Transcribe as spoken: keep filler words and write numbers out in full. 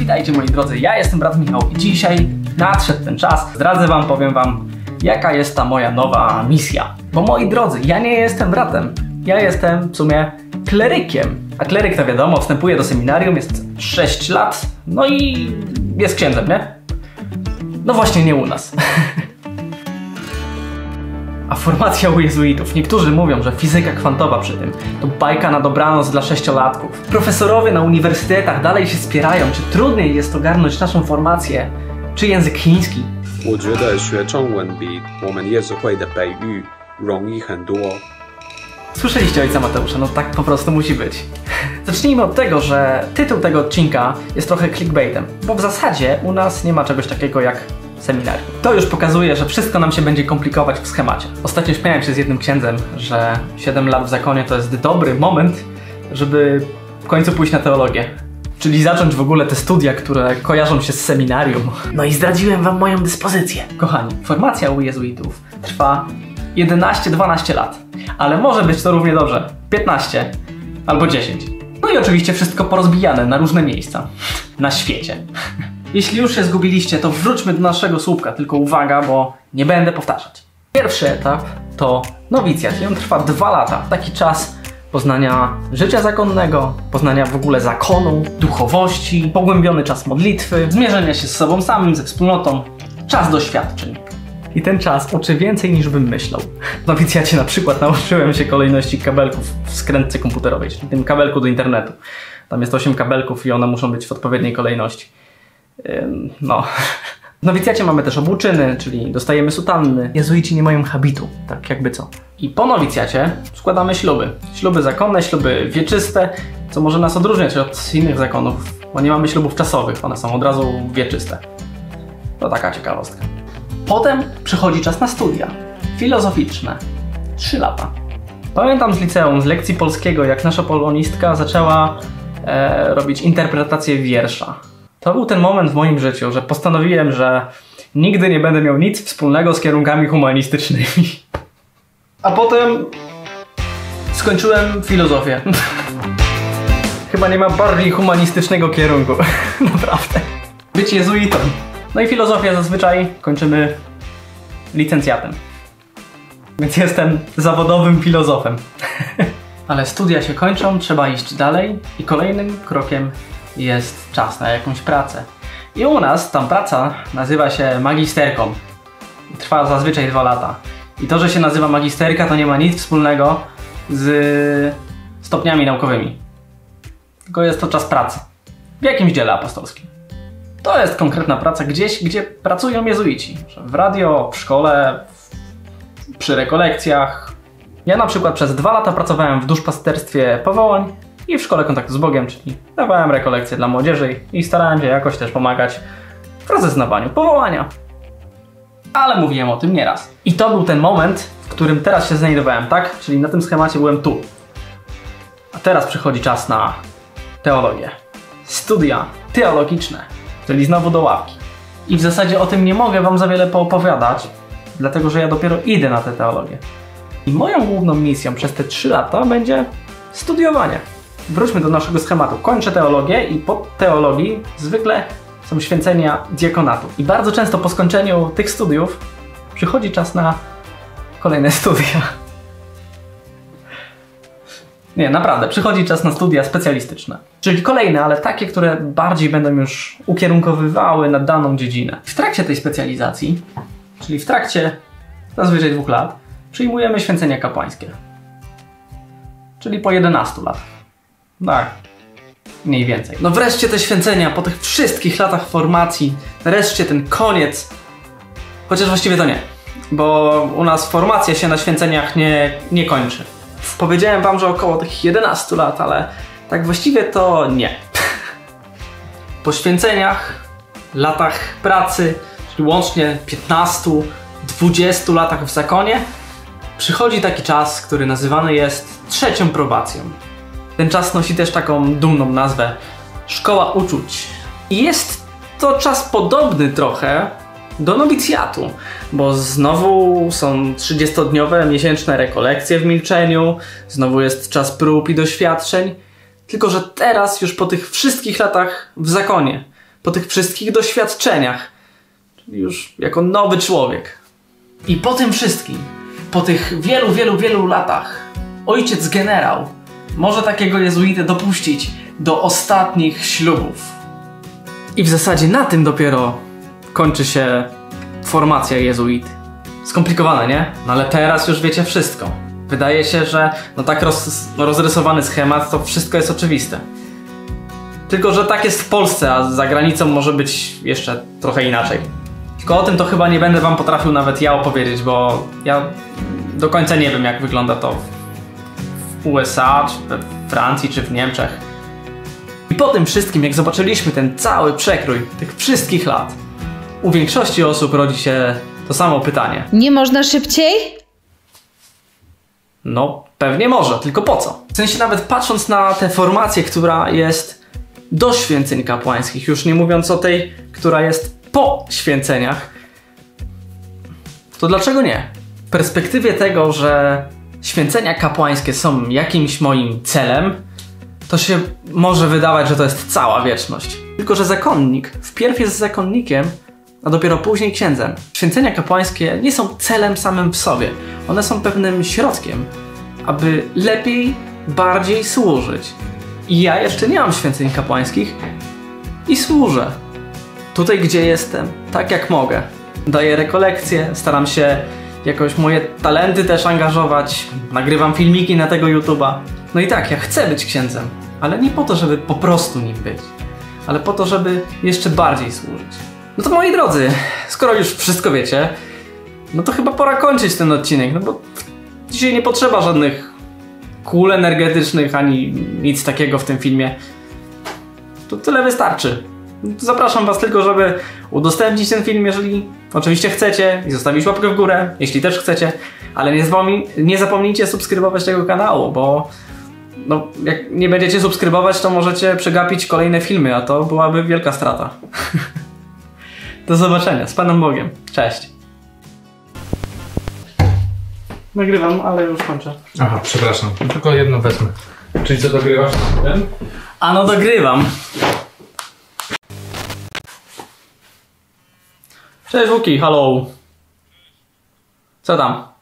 Witajcie moi drodzy, ja jestem brat Michał i dzisiaj nadszedł ten czas. Zdradzę wam, powiem wam, jaka jest ta moja nowa misja. Bo moi drodzy, ja nie jestem bratem, ja jestem w sumie klerykiem. A kleryk to wiadomo, wstępuje do seminarium, jest sześć lat, no i jest księdzem, nie? No właśnie nie u nas. A formacja u jezuitów. Niektórzy mówią, że fizyka kwantowa przy tym to bajka na dobranoc dla sześciolatków. Profesorowie na uniwersytetach dalej się spierają, czy trudniej jest ogarnąć naszą formację, czy język chiński. 我觉得学中文比我们夜总会的北语容易很多。 Słyszeliście ojca Mateusza, no tak po prostu musi być. Zacznijmy od tego, że tytuł tego odcinka jest trochę clickbaitem, bo w zasadzie u nas nie ma czegoś takiego jak seminarium. To już pokazuje, że wszystko nam się będzie komplikować w schemacie. Ostatnio śmiałem się z jednym księdzem, że siedem lat w zakonie to jest dobry moment, żeby w końcu pójść na teologię. Czyli zacząć w ogóle te studia, które kojarzą się z seminarium. No i zdradziłem wam moją dyspozycję. Kochani, formacja u jezuitów trwa jedenaście dwanaście lat. Ale może być to równie dobrze piętnaście albo dziesięć. No i oczywiście wszystko porozbijane na różne miejsca na świecie. Jeśli już się zgubiliście, to wróćmy do naszego słupka, tylko uwaga, bo nie będę powtarzać. Pierwszy etap to nowicjat i on trwa dwa lata. Taki czas poznania życia zakonnego, poznania w ogóle zakonu, duchowości, pogłębiony czas modlitwy, zmierzenia się z sobą samym, ze wspólnotą, czas doświadczeń. I ten czas uczy więcej niż bym myślał. W nowicjacie na przykład nauczyłem się kolejności kabelków w skrętce komputerowej, czyli tym kabelku do internetu. Tam jest osiem kabelków i one muszą być w odpowiedniej kolejności. Ym, no. W nowicjacie mamy też obłuczyny, czyli dostajemy sutanny. Jezuici nie mają habitu, tak jakby co. I po nowicjacie składamy śluby. Śluby zakonne, śluby wieczyste, co może nas odróżniać od innych zakonów, bo nie mamy ślubów czasowych, one są od razu wieczyste. To taka ciekawostka. Potem przychodzi czas na studia filozoficzne. Trzy lata. Pamiętam z liceum, z lekcji polskiego, jak nasza polonistka zaczęła e, robić interpretację wiersza. To był ten moment w moim życiu, że postanowiłem, że nigdy nie będę miał nic wspólnego z kierunkami humanistycznymi. A potem skończyłem filozofię. Chyba nie ma bardziej humanistycznego kierunku. Naprawdę. Być jezuitą. No i filozofię zazwyczaj kończymy licencjatem. Więc jestem zawodowym filozofem. Ale studia się kończą, trzeba iść dalej i kolejnym krokiem jest czas na jakąś pracę. I u nas ta praca nazywa się magisterką. Trwa zazwyczaj dwa lata. I to, że się nazywa magisterka, to nie ma nic wspólnego z stopniami naukowymi. Tylko jest to czas pracy. W jakimś dziele apostolskim. To jest konkretna praca gdzieś, gdzie pracują jezuici. W radio, w szkole, w, przy rekolekcjach. Ja na przykład przez dwa lata pracowałem w duszpasterstwie powołań i w szkole kontaktu z Bogiem, czyli dawałem rekolekcje dla młodzieży i starałem się jakoś też pomagać w rozeznawaniu powołania. Ale mówiłem o tym nieraz. I to był ten moment, w którym teraz się znajdowałem, tak? Czyli na tym schemacie byłem tu. A teraz przychodzi czas na teologię. Studia teologiczne. Czyli znowu do ławki. I w zasadzie o tym nie mogę wam za wiele poopowiadać, dlatego że ja dopiero idę na tę teologię. I moją główną misją przez te trzy lata będzie studiowanie. Wróćmy do naszego schematu. Kończę teologię i po teologii zwykle są święcenia diakonatu. I bardzo często po skończeniu tych studiów przychodzi czas na kolejne studia. Nie, naprawdę, przychodzi czas na studia specjalistyczne. Czyli kolejne, ale takie, które bardziej będą już ukierunkowywały na daną dziedzinę. W trakcie tej specjalizacji, czyli w trakcie zazwyczaj dwóch lat, przyjmujemy święcenia kapłańskie. Czyli po jedenastu latach. Tak, mniej więcej. No wreszcie te święcenia, po tych wszystkich latach formacji, wreszcie ten koniec. Chociaż właściwie to nie, bo u nas formacja się na święceniach nie, nie kończy. Powiedziałem wam, że około tych jedenastu lat, ale tak właściwie to nie. Po święceniach, latach pracy, czyli łącznie piętnastu dwudziestu latach w zakonie, przychodzi taki czas, który nazywany jest trzecią probacją. Ten czas nosi też taką dumną nazwę Szkoła Uczuć. I jest to czas podobny trochę do nowicjatu, bo znowu są trzydziestodniowe miesięczne rekolekcje w milczeniu, znowu jest czas prób i doświadczeń, tylko że teraz już po tych wszystkich latach w zakonie, po tych wszystkich doświadczeniach, czyli już jako nowy człowiek. I po tym wszystkim, po tych wielu, wielu, wielu latach, ojciec generał może takiego jezuitę dopuścić do ostatnich ślubów. I w zasadzie na tym dopiero kończy się formacja jezuity. Skomplikowane, nie? No ale teraz już wiecie wszystko. Wydaje się, że no tak roz, rozrysowany schemat to wszystko jest oczywiste. Tylko że tak jest w Polsce, a za granicą może być jeszcze trochę inaczej. Tylko o tym to chyba nie będę wam potrafił nawet ja opowiedzieć, bo ja do końca nie wiem, jak wygląda to w U S A, czy we Francji, czy w Niemczech. I po tym wszystkim, jak zobaczyliśmy ten cały przekrój tych wszystkich lat, u większości osób rodzi się to samo pytanie. Nie można szybciej? No, pewnie może, tylko po co? W sensie nawet patrząc na tę formację, która jest do święceń kapłańskich, już nie mówiąc o tej, która jest po święceniach, to dlaczego nie? W perspektywie tego, że święcenia kapłańskie są jakimś moim celem, to się może wydawać, że to jest cała wieczność. Tylko że zakonnik wpierw jest zakonnikiem, a dopiero później księdzem. Święcenia kapłańskie nie są celem samym w sobie. One są pewnym środkiem, aby lepiej, bardziej służyć. I ja jeszcze nie mam święceń kapłańskich i służę. Tutaj, gdzie jestem, tak jak mogę. Daję rekolekcje, staram się jakoś moje talenty też angażować, nagrywam filmiki na tego YouTube'a. No i tak, ja chcę być księdzem, ale nie po to, żeby po prostu nim być, ale po to, żeby jeszcze bardziej służyć. No to moi drodzy, skoro już wszystko wiecie, no to chyba pora kończyć ten odcinek, no bo dzisiaj nie potrzeba żadnych kul energetycznych, ani nic takiego w tym filmie. To tyle wystarczy. Zapraszam was tylko, żeby udostępnić ten film, jeżeli oczywiście chcecie, i zostawić łapkę w górę, jeśli też chcecie, ale nie, zapomnij, nie zapomnijcie subskrybować tego kanału, bo no, jak nie będziecie subskrybować, to możecie przegapić kolejne filmy, a to byłaby wielka strata. Do zobaczenia, z Panem Bogiem. Cześć. Nagrywam, ale już kończę. Aha, przepraszam. Tylko jedno wezmę. Czyli co, dogrywasz ten? A no dogrywam. Cześć Łuki, hello. Co tam?